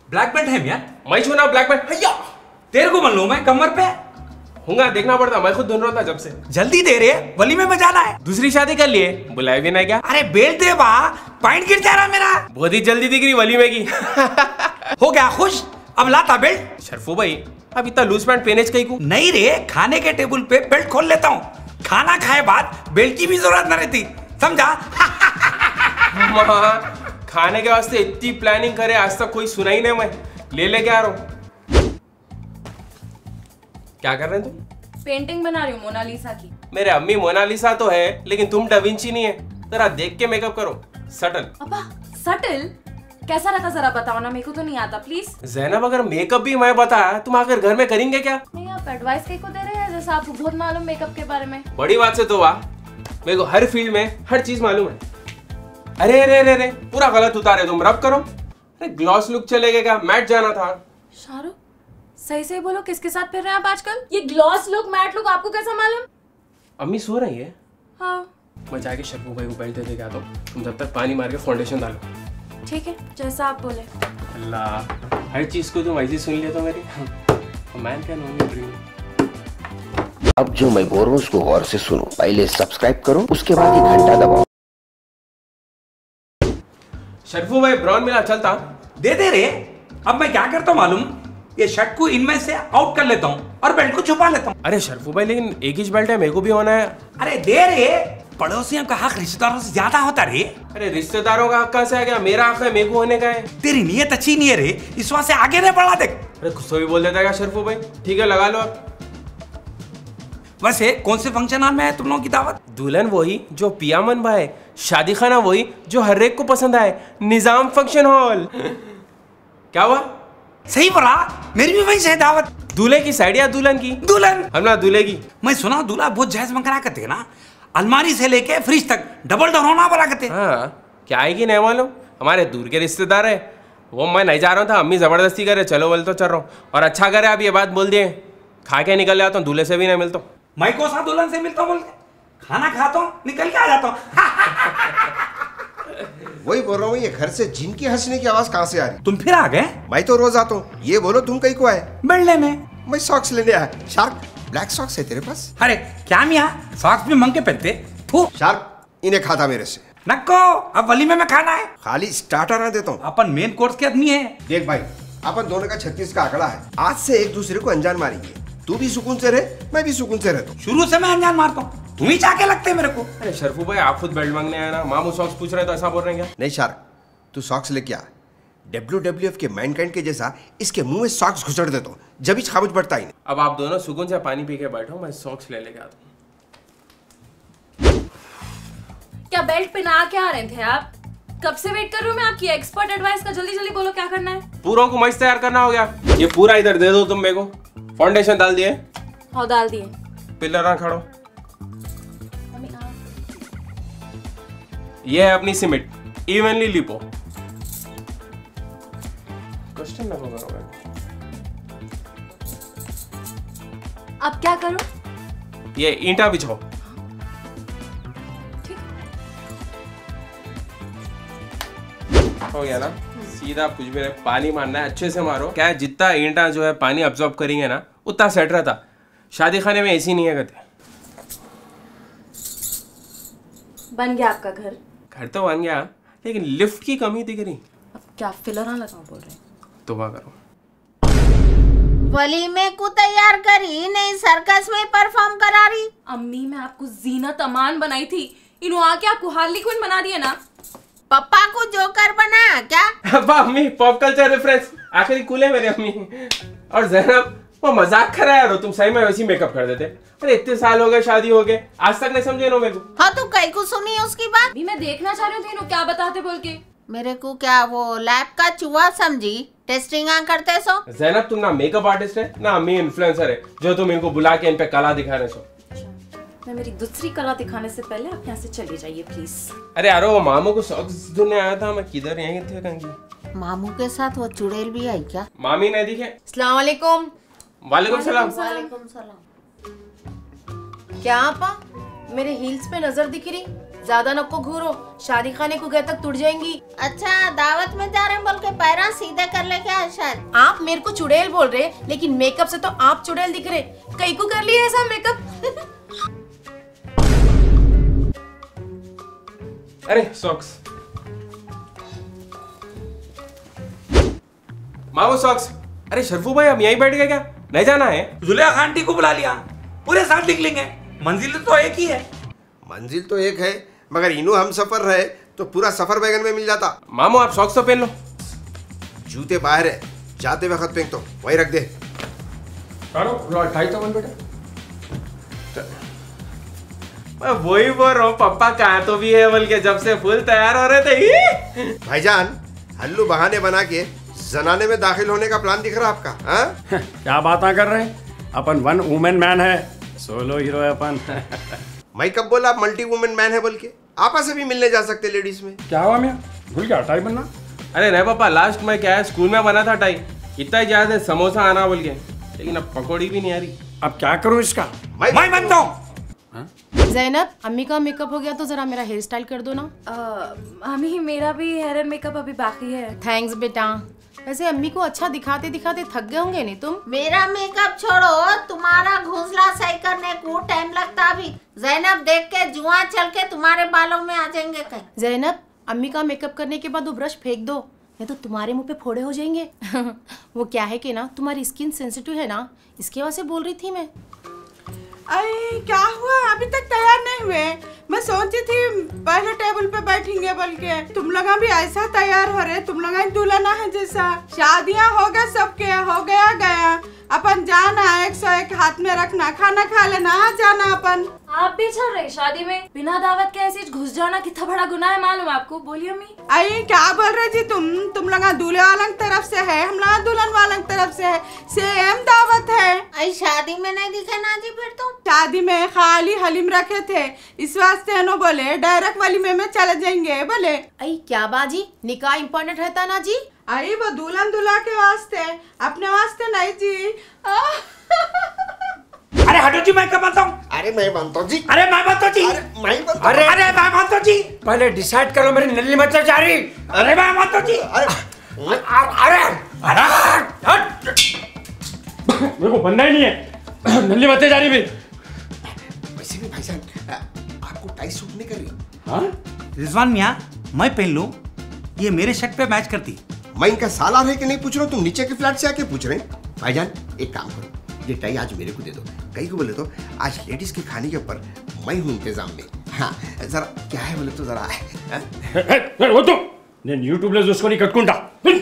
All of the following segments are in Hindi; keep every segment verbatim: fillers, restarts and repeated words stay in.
ब्लैक बेल्ट है मियां? मैं छू ना ब्लैक बेल्ट। हैया तेरे को बन लूं मैं कमर पे? हूँगा, देखना पड़ता, मैं खुद ढूंढ रहा था जब से। जल्दी दे रे, वलीमे में जाना है। दूसरी शादी कर लिए, बुलाए भी नहीं क्या? अरे बेल्ट दे बा, पॉइंट गिर जा रहा मेरा। बहुत ही जल्दी दिख रही वलीमे की। हो गया खुश, अब लाता बेल्ट। शर्फू भाई अब इतना लूज पैंट पहने कहीं को? नहीं रे, खाने के टेबल पे बेल्ट खोल लेता हूँ, खाना खाए बाद बेल्ट की भी जरूरत न रहती, समझा? खाने के वास्ते इतनी प्लानिंग करे आज तक कोई सुना ही नहीं। मैं ले लेके आ रहा हूँ। क्या कर रहे हैं तुम? पेंटिंग बना रही हूँ मोनालिसा की। मेरे अम्मी मोनालिसा तो है, लेकिन तुम डाविंची नहीं है। जरा देख के मेकअप करो, सटल। अब्बा सटल कैसा रखा जरा बताओ ना, मेरे को तो नहीं आता प्लीज। ज़ैनब अगर मेकअप भी मैं बताया तुम आकर घर में करेंगे क्या? नहीं आप एडवाइस कहीं को दे रहे हैं, जैसा आपको बहुत मालूम मेकअप के बारे में। बड़ी बात से तो वाह, मेरे को हर फील्ड में हर चीज मालूम है। अरे अरे अरे अरे पूरा गलत उतारे तुम, रब करो। अरे ग्लॉस लुक चलेगा क्या? मैट जाना था। शाहरुख सही से बोलो, किसके साथ फिर रहे हैं आप आजकल? ये ग्लॉस लुक मैट लुक आपको कैसा मालूम? अम्मी सो रही है। हाँ मैं जाके शर्फू भाई को बेल्ट दे के आता हूँ, तुम जब तक पानी मार के फाउंडेशन डालो। ठीक है जैसा आप बोले। अल्लाह हर चीज को तुम ऐसी सुन लिया तो मेरी। Man can only dream. अब जो मैं बोल रहा हूँ उसको गौर से सुनो, पहले सब्सक्राइब करो, उसके बाद ही घंटा दबाओ। शर्फू भाई ब्राउन मिला चलता? दे दे रे। अब मैं क्या करता हूँ मालूम, ये शर्ट को इनमें से आउट कर लेता हूँ और बेल्ट को छुपा लेता हूँ। अरे शर्फू भाई लेकिन एक ही बेल्ट है, मेरे को भी होना है। अरे दे रे, पड़ोसियों का हक रिश्तेदारों से ज्यादा होता रे। अरे रिश्तेदारों का हक कहाँ से आ गया? मेरा हक है, मेरे को होने का है। तेरी नीयत अच्छी नहीं है रे, इस वजह से आगे नहीं बढ़ा देख। अरे गुस्सा भी बोल देता है क्या शर्फू भाई? ठीक है लगा लो आप। वैसे कौन से फंक्शन हॉल में है तुम लोगों की दावत? दुल्हन वही जो पिया मन भाई, शादी खाना वही जो हर एक को पसंद आए, निजाम फंक्शन हॉल। क्या हुआ? सही बोला, मेरी भी वही से दावत। दूल्हे की साइड या दुल्हन की? दुल्हन। हम ना दूल्हे की। मैं सुना दूल्हा बहुत जायज मंगना करते है ना, अलमारी से लेके फ्रिज तक डबल डोर होना बना करते। हाँ क्या आएगी नहीं मालूम, हमारे दूर के रिश्तेदार है वो। मैं नहीं जा रहा था, अम्मी जबरदस्ती करे चलो बोल तो चल रहा हूँ। और अच्छा करे आप ये बात बोल दिए, खा के निकल जाता हूँ, दूल्हे से भी नहीं मिलता हूँ। मैं कौन सा दुल्हन से मिलता हूँ बोल के? खाना खाता हूँ निकल के आ जाता हूँ। वही बोल रहा हूँ, ये घर से जिनकी हंसने की आवाज कहाँ से आ रही? तुम फिर आ गए? मैं तो रोज आता हूँ। ये बोलो तुम कहीं को आए? बेल्ट में। मैं सॉक्स लेने आया। शार्क ब्लैक सॉक्स है तेरे पास? अरे क्या मियाँ, सॉक्स भी मंग के पहनते? थू। शार्क इन्हें खाता मेरे से। नको, अब वलीमे में खाना है। खाली स्टार्टर ना देता हूँ। अपन मेन कोर्स के आदमी है। देख भाई, अपन दोनों का छत्तीस का आंकड़ा है। आज से एक दूसरे को अनजान मारेंगे। तू भी सुकून से रहे, मैं भी सुकून से रहता हूँ। शुरू से मैं अनजान मारता हूँ, तुम ही चाके लगते मेरे को। अरे शर्फू भाई आप खुद बेल्ट मांगने आए ना, मामू सॉक्स पूछ रहे तो ऐसा बोल रहे हैं क्या? नहीं शार्क, तू सॉक्स लेके आ। डब्ल्यू डब्ल्यू एफ के मैनकाइंड के जैसा इसके मुंह में सॉक्स घुसड़ देता हूँ, जब ही खामोश पड़ता ही नहीं। अब आप दोनों सुकून से पानी पी के बैठो, मैं सॉक्स ले लेके आता हूँ। क्या बेल्ट पहना के आ रहे थे आप? कब से वेट कर रही हूँ मैं आपकी एक्सपर्ट एडवाइस का। जल्दी जल्दी बोलो क्या करना है। पूरों को मस्त तैयार करना हो गया। ये पूरा इधर दे दो तुम मेरे को। फाउंडेशन डाल दिए? हाँ डाल दिए। पिलर ना खड़ो। ये है अपनी सीमेंट, इवनली लिपो। क्वेश्चन ना करो। अब क्या करूं? ये ईंटा बिछाओ। ठीक हो गया ना? सीधा कुछ भी नहीं, पानी मारना है, अच्छे से मारो। क्या है, जितना ईंटा जो है पानी अब्सॉर्ब करेंगे ना उतना सेट रहता। शादी खाने में ऐसी नहीं है कहते। बन गया आपका घर? घर तो बन गया, लेकिन लिफ्ट की कमी दिख रही। अब क्या फिलरा लगाओ बोल रहे? तौबा करो। वलीमे को तैयार करी नहीं, सर्कस में परफॉर्म करा रही। अम्मी मैं आपको जीनत अमान बनाई थी, इन्हों आके आपको हार्ली क्विन बना दिया ना। पप्पा को जोकर बना क्या? अब्बा अम्मी पॉप कल्चर रेफरेंस आखिरी कूल है मेरे अम्मी। और ज़ैनब वो मजाक कर रहा है, तुम सही में वैसी मेकअप कर देते। अरे इतने साल हो गए शादी हो गए, आज तक नहीं समझे नो मेरे को। हाँ तू कहीं को सुनी उसकी बात? अभी मैं देखना चाह रही थी क्या बताते बोल के। मेरे को क्या वो लैब का चूहा समझी? टेस्टिंग करते सो। ज़ैनब तुम ना मेकअप आर्टिस्ट है ना अम्मी इन्फ्लुएंसर है जो तुम इनको बुला के इन पे कला दिखा रहे हो। मैं मेरी दूसरी कला दिखाने से पहले आप यहाँ से चले जाइए प्लीज। अरे यार वो मामू को सॉक्स धुलने आया था, मैं किधर यहीं थे कंगी। मामू के साथ वो चुड़ैल भी आई क्या? मामी नहीं दिखे? अस्सलाम वालेकुम। वालेकुम सलाम। वालेकुम सलाम। क्या आपा मेरे हील्स पे नजर दिख रही? ज्यादा नको घूरो, शादी खाने को गए तक टूट जाएंगी। अच्छा दावत में जा रहे हैं बोल के पैरा सीधे कर ले क्या है शायद? आप मेरे को चुड़ैल बोल रहे, लेकिन मेकअप से तो आप चुड़ैल दिख रहे। कहीं को कर लिया ऐसा मेकअप? अरे सॉक्स मामू, सॉक्स। अरे शरफू भाई, अब यहीं बैठ गए क्या? नहीं जाना है? जुलेखा आंटी को बुला लिया, पूरे साथ निकलेंगे। मंजिल तो एक ही है। मंजिल तो एक है, मगर इनू हम सफर रहे तो पूरा सफर बैगन में मिल जाता। मामू आप सॉक्स तो पहन लो। जूते बाहर है, जाते वक्त फेंक तो वही रख दे। ढाई तो मन बेटा, मैं वही बोल रहा हूँ, पप्पा कहा तो भी है बोल के जब से फुल तैयार हो रहे थे। भाईजान, हल्लू बहाने बना के जनाने में दाखिल होने का प्लान दिख रहा आपका? हाँ? क्या बातें कर रहे हैं? अपन वन वुमेन मैन है, सोलो हीरो है अपन। मैं कब बोला आप मल्टी वुमेन मैन है बोल के? आपस से भी मिलने जा सकते लेडीज में। क्या हुआ मियां, भूल गया टाई बनना? अरे नहीं पापा, लास्ट में क्या है, स्कूल में बना था टाई, इतना ही याद है समोसा आना बोल के, लेकिन अब पकौड़ी भी नहीं आ रही। अब क्या करूं इसका? मैं मैं बनता हूँ। ज़ैनब, अम्मी का मेकअप हो गया तो जरा मेरा हेयर स्टाइल कर दो ना। अम्मी मेरा भी हेयर एंड मेकअप अभी बाकी है। थैंक्स बेटा। वैसे अम्मी को अच्छा दिखाते दिखाते थक गए होंगे नहीं तुम? मेरा मेकअप छोड़ो, तुम्हारा घोंसला सही करने को टाइम लगता अभी। जैनब देख के जुआ चल के तुम्हारे बालों में आ जाएंगे कहीं। ज़ैनब, अम्मी का मेकअप करने के बाद वो ब्रश फेंक दो, नहीं तो तुम्हारे मुंह पे फोड़े हो जाएंगे। वो क्या है कि ना, तुम्हारी स्किन सेंसिटिव है ना, इसके वजह से बोल रही थी मैं। अरे क्या हुआ, अभी तक तैयार नहीं हुए? मैं सोची थी पहले टेबल पे बैठेंगे बोल के, तुम लोग भी ऐसा तैयार हो रहे, तुम लोग दुल्हना है जैसा। शादियां हो गए सबके, हो गया गया, अपन जाना एक सौ एक हाथ में रखना, खाना खा लेना, आ जाना अपन। आप भी चल रहे शादी में? बिना दावत के ऐसे घुस जाना कितना बड़ा गुनाह है, मालूम आपको? बोलिए अम्मी। अरे क्या बोल रहे जी तुम? तुम लोग दूल्हे वाला तरफ से है, हम लोग दुल्हन वाला तरफ से है, सेम दावत है। अरे शादी में नहीं दिखे ना जी फिर तुम? शादी में खाली हलीम रखे थे, इस वास्ते नो बोले डायरेक्ट वाली में, में चले जाएंगे बोले। अरे क्या बाजी, निकाह इम्पोर्टेंट रहता ना जी? अरे वो दुल्हन दुल्हा के वास्ते, अपने वास्ते नहीं जी। अरे हटो जी, मैं कब बनता हूँ? अरे मैं बनता हूँ जी। अरे मैं बनता हूँ जी। अरे मैं बनता हूँ। अरे अरे मैं बनता हूँ जी। पहले डिसाइड करो, मेरी नल्ली मत जा रही। अरे मैं बनता हूँ जी। अरे अरे अरे हट, मेरे को बनना ही नहीं है, नल्ली मत जा रही भी। वैसे भी भाईजान, आपको टाई सूट नहीं कर रही? हाँ? रिजवान मियाँ, मैं पहन लूं, ये मेरे शर्ट पे मैच करती। मैं इनका सालार है कि नहीं पूछ रहा हूँ, तुम नीचे के फ्लैट से आके पूछ रहे हैं। भाईजान एक काम करो, ये टाई आज मेरे को दे दो। कहीं को बोले तो आज लेडीज के खाने के ऊपर मैं हूँ इंतजाम में। हाँ जरा क्या है बोले तो जरा वो तो यूट्यूब ले उसको नहीं कटकुंडा।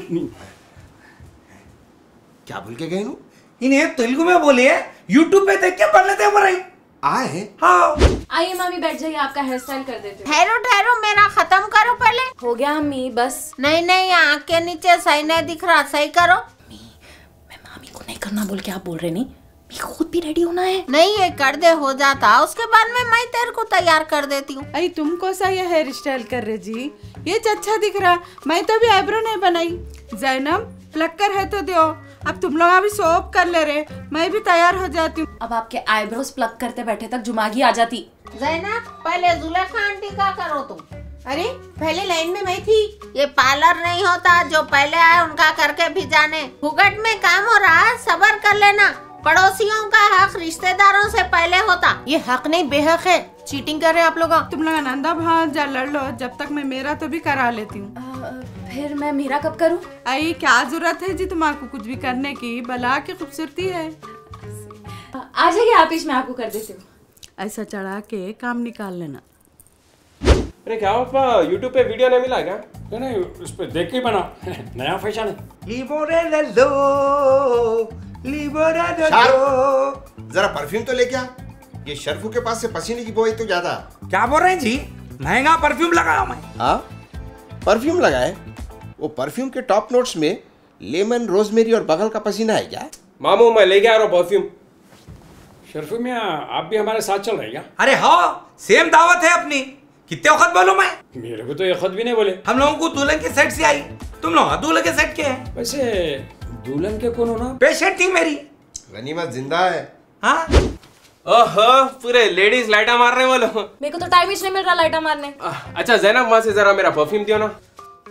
क्या बोल के गए नू? इन्हें तेलुगु में बोलिए, यूट्यूब पे देख के पढ़ लेते हमारे। आए? हाँ। आइए मामी बैठ जाइए, आपका हेयर स्टाइल कर देते हैं। ठहरो ठहरो, मेरा खत्म करो पहले। हो गया अम्मी, बस। नहीं नहीं, आँख के नीचे सही नहीं दिख रहा, सही करो। मैं मामी को नहीं करना बोल के आप बोल रहे नहीं? मैं खुद भी रेडी होना है। नहीं ये कर दे हो जाता, उसके बाद में मैं तेरे को तैयार कर देती हूँ। अरे तुमको सा ये हेयर स्टाइल कर रहे जी, ये अच्छा दिख रहा। मैं तो भी आईब्रो नहीं बनाई। जैनब प्लक्कर है तो दो, अब तुम लोग अभी सोप कर ले रहे, मैं भी तैयार हो जाती हूँ। अब आपके आईब्रोज प्लग करते बैठे तक जुमागी आ जाती। जैनब पहले जुलेखा आंटी का करो तुम। अरे पहले लाइन में मैं थी। ये पार्लर नहीं होता, जो पहले आए उनका करके भी जाने। फुगट में काम हो रहा है, सबर कर लेना। पड़ोसियों का हक रिश्तेदारों से पहले होता। ये हक नहीं बेहक है, चीटिंग कर रहे हैं आप लोग। तुम लोग नंदा भाग जा लड़ लो, जब तक मैं मेरा तो भी करा लेती हूँ। फिर मैं मेरा कब करूँ? आई क्या जरूरत है जी तुम्हारे कुछ भी करने की, भला की खूबसूरती है। आ जाइए आप, मैं आपको कर देती हूँ। ऐसा चढ़ा के काम निकाल लेना। अरे क्या पापा, यूट्यूब पे वीडियो नहीं मिला क्या? नहीं, उस पे देख के बना, नया फैशन है। लिबोरे ले लो, लिबोरे ले लो। जरा परफ्यूम तो लेके आ, ये शर्फू के पास से पसीने की बोई तो ज्यादा। क्या बोल रहे हैं जी? महंगा परफ्यूम लगाया मैं। हाँ परफ्यूम लगाए? वो परफ्यूम के टॉप नोट्स में लेमन, रोजमेरी और बगल का पसीना है क्या? मामू मैं लेके आ रहा हूँ परफ्यूम। शर्फू मियाँ आप भी हमारे साथ चल रहे क्या? अरे हाँ, सेम दावत है अपनी। कितने वक्त बोलो मैं? मेरे को तो ये खुद भी नहीं बोले। हम लोगों को दुल्हन के सेट से आई, तुम लोग दूल्हे के सेट के हैं। वैसे दुल्हन के कौन हो ना? पेशेंट थी मेरी। गनीमत जिंदा है। हाँ ओहो पूरे लेडीज लाइटा मार रहे वो लोग। मेरे को तो टाइम ही नहीं मिल रहा लाइटा मारने। अच्छा जैनब वहां से जरा मेरा परफ्यूम दियो ना।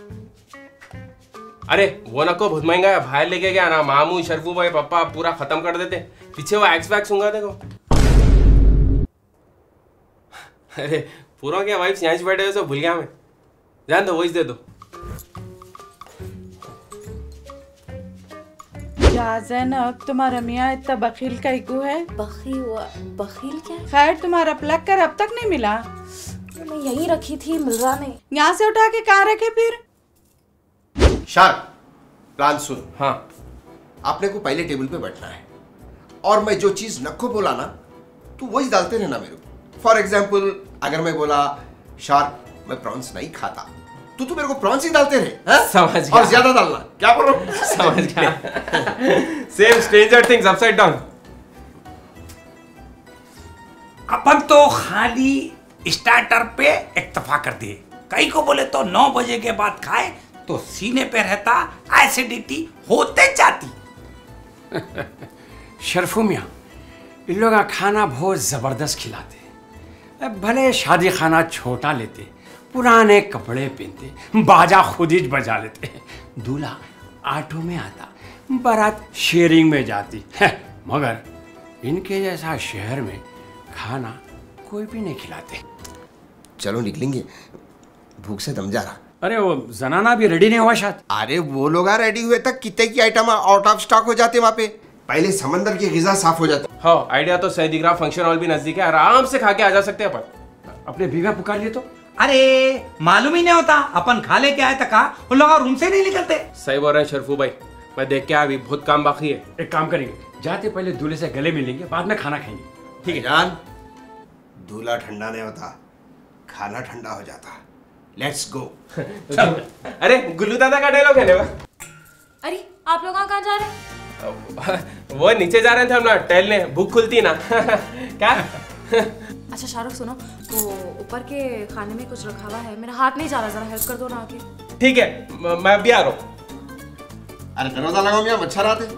अरे वो ना को बहुत महंगा है, बाहर लेके गया ना मामू शरफू भाई पापा पूरा खत्म कर देते। पीछे वो एक्स वैक्स होगा देखो। अरे पूरा क्या वाइफ यहाँ बैठे हो, सब भूल गया मैं। जान दो वॉइस दे दो। क्या जैनब तुम्हारा मियाँ इतना बखील का इकू है? बखील बखील क्या? खैर तुम्हारा प्लग कर अब तक नहीं मिला? मैं यहीं रखी थी, मिल रहा नहीं। यहाँ से उठा के कहाँ रखे फिर? शार्क प्लान सुन। हाँ आपने को पहले टेबल पे बैठना है और मैं जो चीज नक्को बोला ना तू वही डालते रहना मेरे को। फॉर एग्जाम्पल अगर मैं बोला शार्क मैं प्रॉन्स नहीं खाता तो तू मेरे को प्रॉन्स ही डालते रहे है? समझ गया। और ज्यादा डालना क्या बोल रहा हूँ? समझ गया। Same stranger things upside down. अपन तो खाली स्टार्टर पे इक्तफा कर दिए। कई को बोले तो नौ बजे के बाद खाए तो सीने पे रहता एसिडिटी होते जाती। शरफू मियाँ इन लोग का खाना बहुत ज़बरदस्त खिलाते। भले शादी खाना छोटा लेते, पुराने कपड़े पहनते, बाजा खुद ही बजा लेते, दूल्हा ऑटो में आता, बारात शेयरिंग में जाती है, मगर इनके जैसा शहर में खाना कोई भी नहीं खिलाते। चलो निकलेंगे, भूख से दम जा रहा। अरे वो जनाना भी रेडी नहीं हुआ शायद। अरे वो लोग रेडी हुए तक कितने की आइटम आउट ऑफ स्टॉक हो जाते वहाँ पे। पहले समंदर की गिजा साफ हो जाती। हाँ आइडिया तो सही दिख रहा। फंक्शन हॉल भी नजदीक है, आराम से खा के आ जा सकते हैं अपन। अपने बीवा पुकार लिए तो। अरे मालूम ही नहीं होता अपन खा लेके आए तक उन लोग रूम से नहीं निकलते। सही बोल रहे हैं शरफू भाई, मैं देख के आया, अभी बहुत काम बाकी है। एक काम करेंगे, जाते पहले दूल्हे से गले मिलेंगे, बाद में खाना खाएंगे। ठीक है जान, दूल्हा ठंडा नहीं होता, खाना ठंडा हो जाता। Let's go. अरे गुल्लू दादा का डायलॉग है ना। अरे आप लोग कहाँ जा रहे हैं? वो नीचे जा रहे थे हम ना टहलने, भूख खुलती ना। क्या? अच्छा शाहरुख सुनो, तो ऊपर के खाने में कुछ रखा हुआ है, मेरा हाथ नहीं जा रहा, जरा हेल्प कर दो ना आके। ठीक है मैं अभी आ रहा हूँ। अरे दरवाजा लगाओ मियां, मच्छर आते।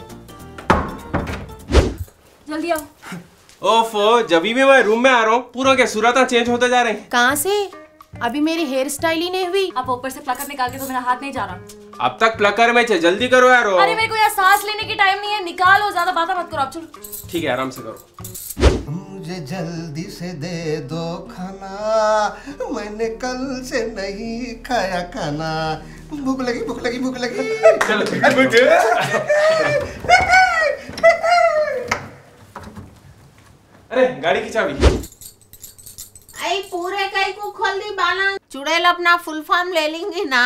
जल्दी आओ। ओफो जब भी मैं रूम में आ रहा हूँ पूरा क्या सूरत चेंज होते जा रहे हैं। कहाँ से? अभी मेरी हेयर स्टाइल ही नहीं हुई। आप ऊपर से प्लकर निकाल के, तो मेरा हाथ नहीं जा रहा। अब तक प्लकर में चे, जल्दी करो यार। अरे मेरे को यार सांस लेने की टाइम नहीं है, निकालो, ज्यादा बात मत करो आप। चलो ठीक है आराम से करो। मुझे जल्दी से दे दो खाना, मैंने कल से नहीं खाया खाना। भूख लगी भूख लगी भूख लगी। अरे गाड़ी की चाबी। आई पूरे कई को खोल दी बाला। चुड़ैल अपना फुल फॉर्म ले लेंगी ना।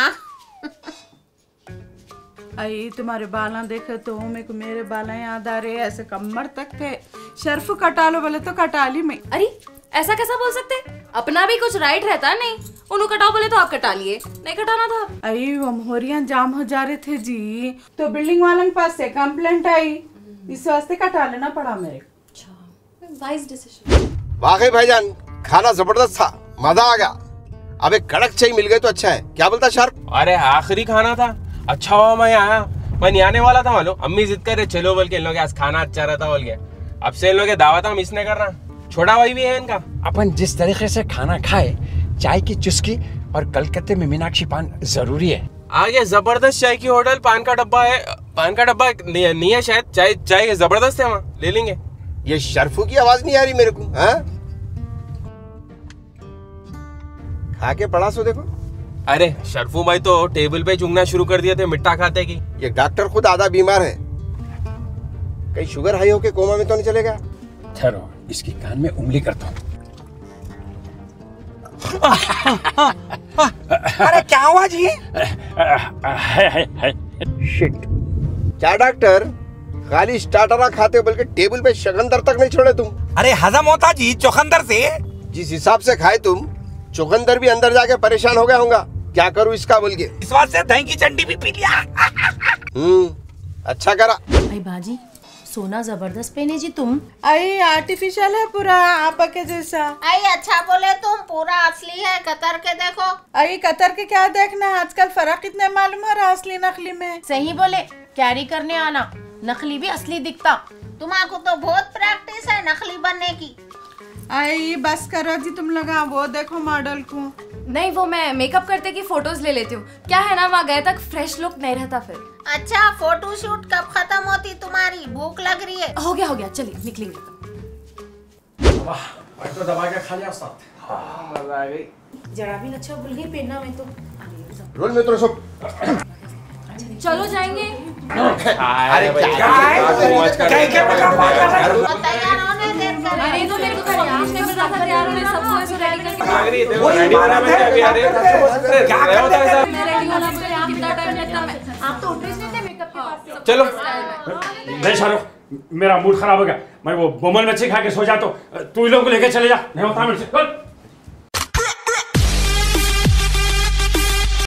आई तुम्हारे बाला देखे तो मेरे को मेरे बाला याद आ रहे, ऐसे कमर तक थे। शर्फ कटा लो बोले तो कटा ली मैं। अरे ऐसा कैसा बोल सकते? अपना भी कुछ राइट रहता है। नहीं उन्हों कटाओ बोले तो आप कटा लिए, नहीं कटाना था। आई वो मोहरियां जाम हो जा रहे थे जी, तो बिल्डिंग वालों के पास से कंप्लेंट आई, इस वास्ते कटा लेना पड़ा मेरे। अच्छा वाइज डिसीजन। वाकई भाईजान खाना जबरदस्त था, मजा आ गया। अब एक कड़क चाय मिल गई तो अच्छा है, क्या बोलता शार्क? अरे आखिरी खाना था, अच्छा हुआ मैं आया। मैं नहीं आने वाला था मालूम, अम्मी जिद करे चलो बोल के इन लोग आज खाना अच्छा रहता बोल के। अब से इन लोग दावत हम इसने करना, छोटा भाई भी है इनका। अपन जिस तरीके से खाना खाए, चाय की चुस्की और कलकत्ते में मीनाक्षी पान जरूरी है। आगे जबरदस्त चाय की होटल, पान का डब्बा है। पान का डब्बा नहीं, नहीं है शायद, चाय चाय जबरदस्त है वहाँ, ले लेंगे। ये शर्फू की आवाज नहीं आ रही मेरे को। हाँ खा के पड़ा सो देखो। अरे शरफू भाई तो टेबल पे चुंगना शुरू कर दिए थे मिट्टा खाते की। ये डॉक्टर खुद आधा बीमार है, कहीं शुगर हाई होके कोमा में तो नहीं चलेगा? ठहरो, इसकी कान में उंगली करता हूँ। अरे क्या हुआ जी? शिट। क्या डॉक्टर खाली स्टार्टर खाते हो बल्कि टेबल पे शकंदर तक नहीं छोड़े तुम? अरे हजम होता जी चौखंदर से। जिस हिसाब से खाए तुम, चुकंदर भी अंदर जाके परेशान हो गया होगा। क्या करूं इसका बोल के इस बात से दही की चंडी भी पी लिया। हम्म अच्छा करा। भाई बाजी सोना जबरदस्त पहने जी तुम। आई आर्टिफिशियल है पूरा आपा के जैसा। आई अच्छा बोले तुम, पूरा असली है। कतर के देखो। आई कतर के क्या देखना, आजकल फर्क कितने मालूम है असली नकली में। सही बोले, कैरी करने आना, नकली भी असली दिखता। तुम्हारा तो बहुत प्रैक्टिस है नकली बनने की। आई बस करो जी तुम लोग, वो देखो मॉडल को। नहीं, वो मैं मेकअप करते की फोटोज ले लेती हूँ। क्या है ना, वहाँ गए तक फ्रेश लुक नहीं रहता फिर। अच्छा, फोटो शूट कब खत्म होती तुम्हारी? भूख लग रही है। हो गया हो गया, चलिए निकलेंगे। वाह, आज तो दबा के खा लिया उस्ताद। हाँ, मजा आ गई। जरा भी अच्छा भूल गई पहनना मैं तो। रोल में तो सब चलो जाएंगे। अरे क्या है? क्या क्या मेकअप बात कर रहा है? तो तैयार होने देर करें। अरे तो मेरे को तो आपने बताया था तैयार होने, सबको ऐसे रेडी करके। लग रही देखो रेडी होना मैं अभी आ रही है। क्या क्या होता है करते साहब? मैं रेडी होना मुझे आप कितना टाइम लगता है? आप तो उठ रहे थे मेकअप के पास से। चलो। नहीं शाहरुख, मेरा मूड खराब हो गया। मैं वो बोमल मच्छी खा के सो जाता हूँ, तू इन लोगों को लेके चले जा। नहीं होता मेरे से।